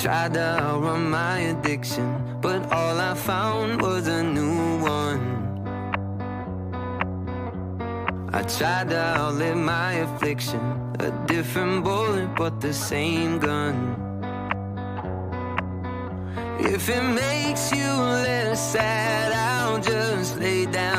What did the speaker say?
tried to outrun my addiction, but all I found was a new one. I tried to outlive my affliction, a different bullet but the same gun. If it makes you less sad, I'll just lay down